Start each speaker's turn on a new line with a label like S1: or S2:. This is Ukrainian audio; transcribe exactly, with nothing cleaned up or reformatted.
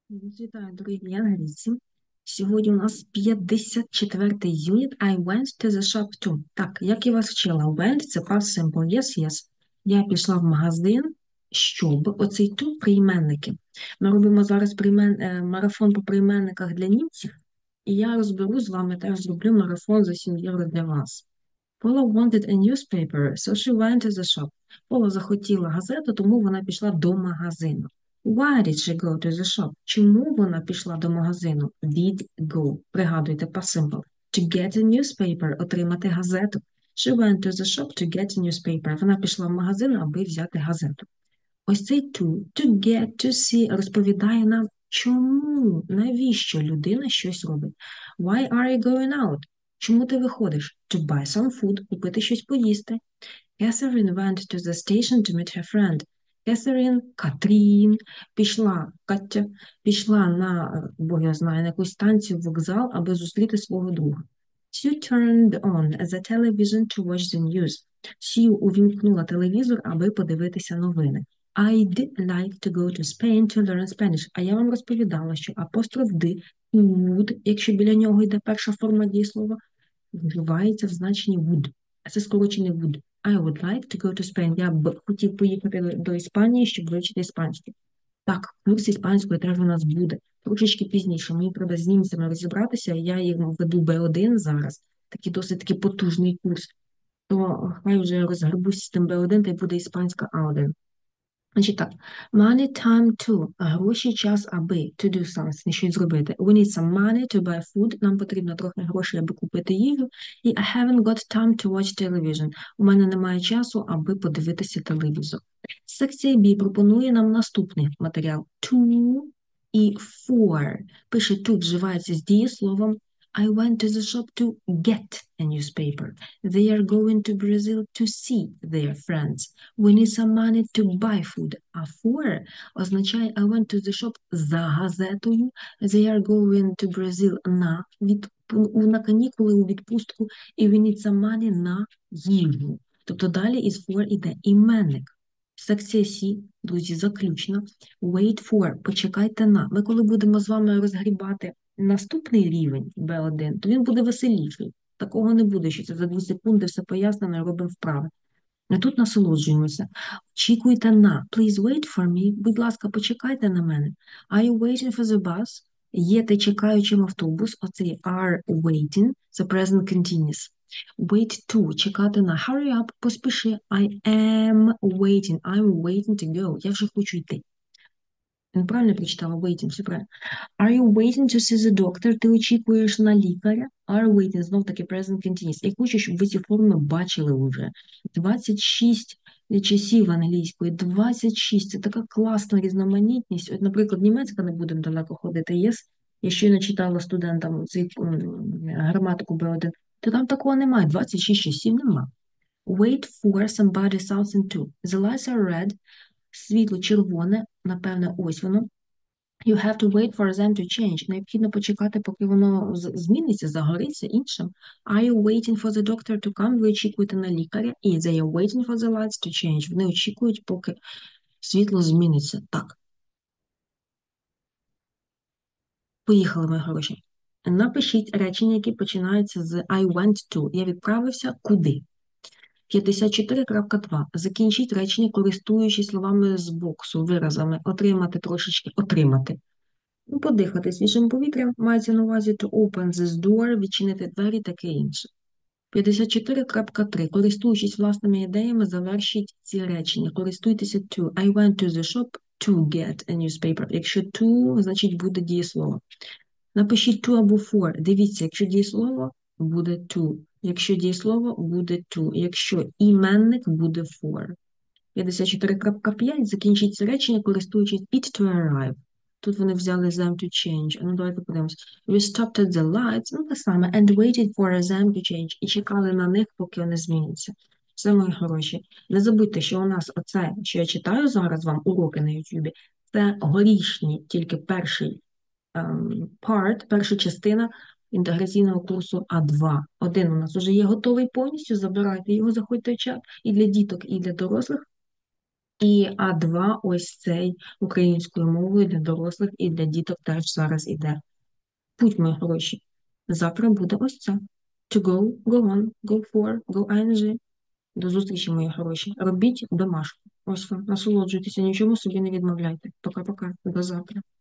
S1: Вітаю, дорогі англійці. Сьогодні у нас п'ятдесят четвертий юніт I went to the shop too. Так, як я вас вчила, went – це past simple. Yes, yes. Я пішла в магазин, щоб оцей to прийменники. Ми робимо зараз приймен... е, марафон по прийменниках для німців, і я розберу з вами, теж зроблю марафон за сім євро для вас. Paula wanted a newspaper, so she went to the shop. Пола захотіла газету, тому вона пішла до магазину. Why did she go to the shop? Чому вона пішла до магазину? Did go. Пригадуйте, past simple. To get a newspaper – отримати газету. She went to the shop to get a newspaper. Вона пішла в магазин, аби взяти газету. Ось цей to, to get, to see розповідає нам, чому, навіщо людина щось робить. Why are you going out? Чому ти виходиш? To buy some food, купити щось поїсти. Catherine went to the station to meet her friend. Catherine, Катрін, пішла, Катя, пішла на, бо я знаю, на якусь станцію, вокзал, аби зустріти свого друга. Sue turned on the television to watch the news. Sue увімкнула телевізор, аби подивитися новини. I'd like to go to Spain to learn Spanish. А я вам розповідала, що апостроф «д» would, якщо біля нього йде перша форма дієслова, вживається в значенні would. А це скорочений would. I would like to go to Spain. Я б хотів поїхати до Іспанії, щоб вивчити іспанську. Так, курс іспанської теж у нас буде. Трошечки пізніше. Мені треба з німцями розібратися. Я їм веду бе один зараз. Такий досить таки потужний курс. То хай вже розгребусь з тим бе один, та й буде іспанська а один. Значить так, money time to, гроші, час, аби, to do something, щось зробити. We need some money to buy food, нам потрібно трохи грошей, аби купити їжу. І I haven't got time to watch television. У мене немає часу, аби подивитися телевізор. Секція B пропонує нам наступний матеріал. To і for. Пише to, вживається з дієсловом I went to the shop to get a newspaper. They are going to Brazil to see their friends. We need some money to buy food. А for означає I went to the shop за газетою. They are going to Brazil на, від, на канікули у відпустку. І we need some money на їжу. Тобто далі із for іде іменник. Секція С, друзі, заключна. Wait for, почекайте на. Ми коли будемо з вами розгрібати наступний рівень бе один, то він буде веселіший. Такого не буде, що це за дві секунди все пояснено і робимо вправи. А тут насолоджуємося. Очікуйте на. Please wait for me. Будь ласка, почекайте на мене. Are you waiting for the bus? Є ти чекаючим автобус. Оцей are waiting. Це present continuous. Wait to. Чекати на. Hurry up. Поспіши. I am waiting. I'm waiting to go. Я вже хочу йти. Він правильно прочитала? Waiting. Все правильно. Are you waiting to see the doctor? Ти очікуєш на лікаря? Are waiting, знов таки present continuous. Я хочу, щоб ви ці форми бачили вже. двадцять шість часів англійської, двадцять шість. Це така класна різноманітність. От, наприклад, німецька не будемо далеко ходити. Yes? Я щойно читала студентам цей граматику бе один. То там такого немає. двадцять шість часів нема. Wait for somebody something to. The lights are red. Світло червоне. Напевне, ось воно. You have to wait for them to change. Необхідно почекати, поки воно зміниться, загориться іншим. Are you waiting for the doctor to come? Ви очікуєте на лікаря. І they are waiting for the lights to change. Вони очікують, поки світло зміниться. Так. Поїхали, мої хороші. Напишіть речення, які починаються з I went to. Я відправився куди? п'ятдесят чотири крапка два. Закінчіть речення, користуючись словами з боксу, виразами. Отримати трошечки. Отримати. Ну, подихати свіжим повітрям, мається на увазі to open this door, відчинити двері, таке інше. п'ятдесят чотири крапка три. Користуючись власними ідеями, завершіть ці речення. Користуйтеся to. I went to the shop to get a newspaper. Якщо to, значить буде дієслово. Напишіть to або for. Дивіться, якщо дієслово, буде to. Якщо дієслово, буде to. Якщо іменник, буде for. п'ятдесят чотири крапка п'ять. Закінчіть ці речення, користуючись it to arrive. Тут вони взяли them to change. Ну, давайте подивимось. We stopped at the lights, ну, те саме, and waited for them to change. І чекали на них, поки вони зміняться. Все, мої хороші. Не забудьте, що у нас оце, що я читаю зараз вам, уроки на Ютубі, це горішні, тільки перший um, part, перша частина інтеграційного курсу а два. Один у нас вже є готовий повністю, забирайте його, заходьте в чат і для діток, і для дорослих. І а два ось цей українською мовою для дорослих і для діток теж зараз іде. Путь, мої гроші. Завтра буде ось це. To go, go on, go for, go ing. До зустрічі, мої хороші. Робіть домашку. Ось вам, насолоджуйтеся, нічому собі не відмовляйте. Пока-пока. До завтра.